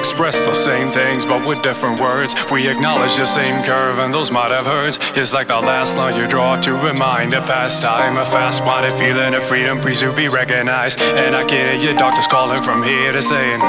express the same things, but with different words. We acknowledge the same curve, and those might have hurt. It's like the last line you draw to remind a past time. A fast-minded feeling of freedom, please to be recognized. And I can hear your doctors calling from here to saying,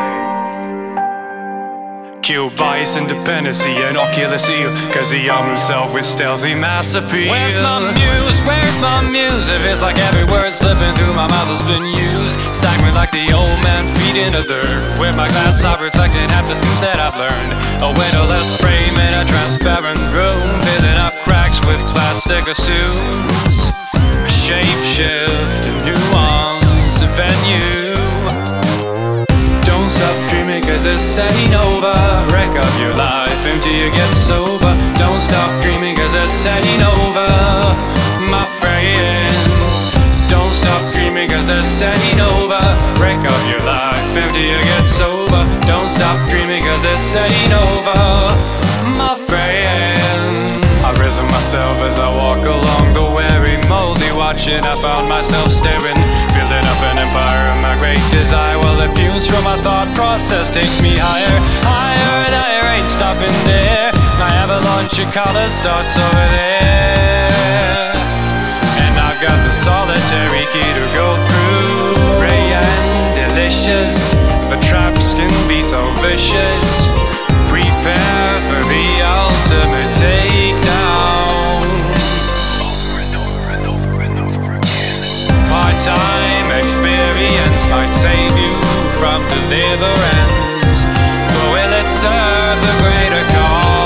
kill bias, independency, and ocular seal, cause he armed himself with stealthy mass appeal. Where's my muse? Where's my muse? It feels like every word slipping through my mouth has been used. Staggering like the old man feet in the dirt. With my glass eye reflecting half the things that I've learned. A windowless frame in a transparent room, filling up cracks with plastic assumes. A shape shift, a nuance, a venue. Don't stop dreaming cause this ain't over. Wreck up your life until you get sober. Don't stop dreaming cause this ain't over, my friends. Don't stop dreaming cause this ain't over. Wreck up your life until you get sober. Don't stop dreaming cause this ain't over, my friend. I risen myself as I walk along the weary, moldy watching. I found myself staring, building up an empire of my great desire. Well, the fumes from my thought process takes me higher, higher, and I ain't stopping there. My avalanche of color starts over there, and I've got the solitary key to go through. Ray and delicious, but traps can be so vicious. Prepare for the ultimate takedown. Over and over and over and over again. Part-time experience might save you from deliverance, but will it serve the greater cause?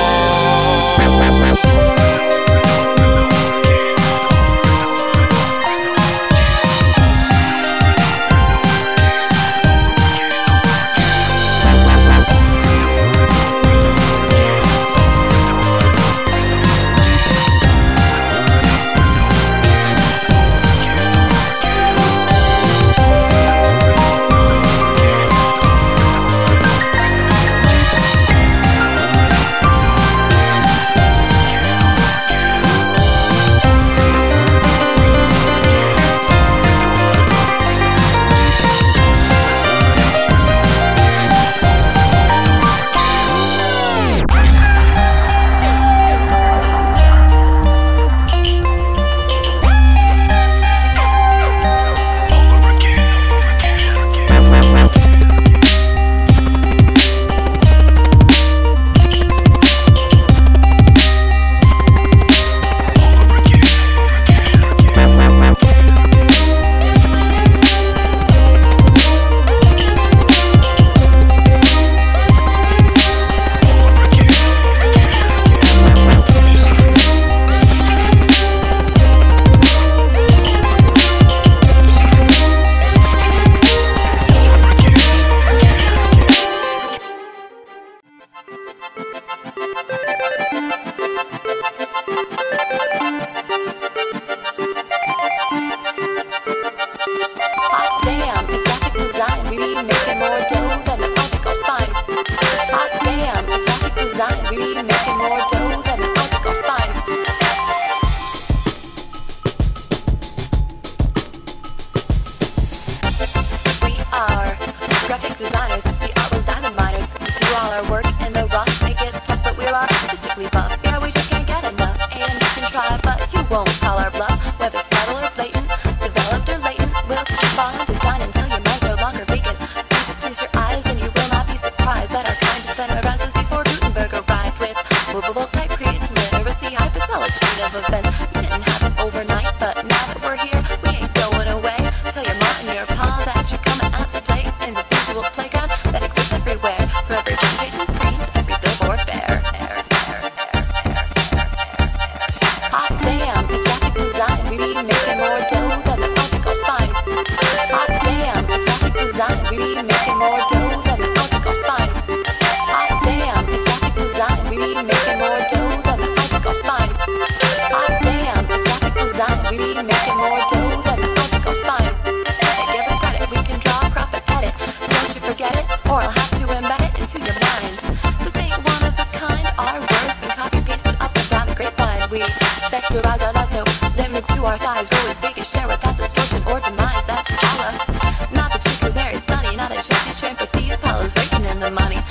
our size, grow as big as share without distortion or demise. That's Impala. Not that she could marry Sonny, not that she tramp with the Apollos, raking in the money.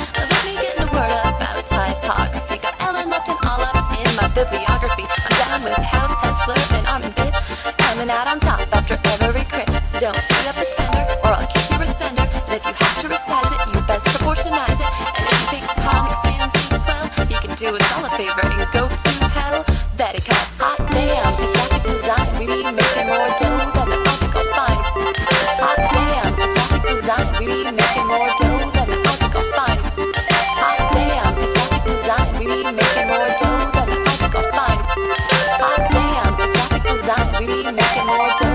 right on top after every crit. So don't be a pretender, or I'll kick your sender. And if you have to resize it, you best proportionize it. And if you think Comic Sans is swell, you can do us all a favor and go to hell. That it cut. Hot damn, it's graphic design. We be making more dough than the article find. Hot damn, it's graphic design. We be making more dough than the article find. Hot damn, it's graphic design. We be making more dough than the article find. Hot damn, it's graphic design. We be making more dough.